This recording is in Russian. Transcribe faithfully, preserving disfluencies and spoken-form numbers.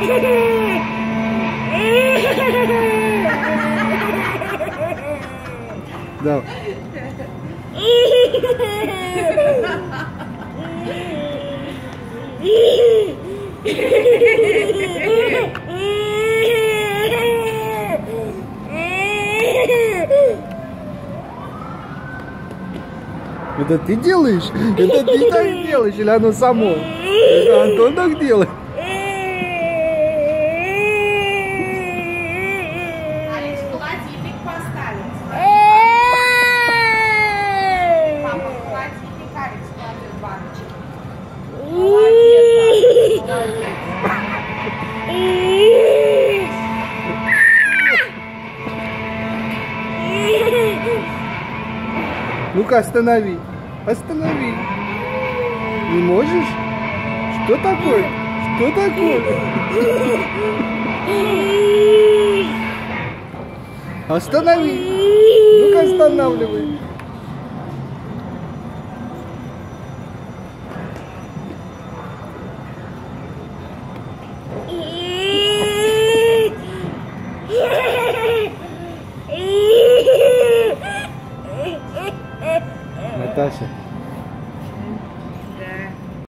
Да. Это ты делаешь? Это ты так делаешь или оно само? Это Антон так делает. Алекс, холодильник поставить. Папа, холодильник, Алекс, кладет баночку. Молодец, молодец. Ну-ка, останови. Останови. Не можешь? Что такое? Что такое? Останови. Ну-ка, останавливай. Наташа.